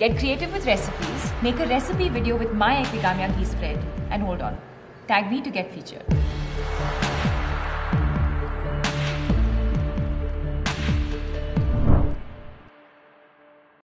Get creative with recipes, make a recipe video with my epigamia ghee spread, and hold on, tag me to get featured.